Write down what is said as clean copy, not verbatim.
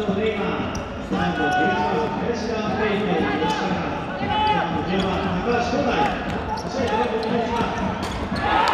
ンドネイマー、スタンド11番林田ペイペイ吉川、スタンド10番高橋兄弟、そしてドラゴン11番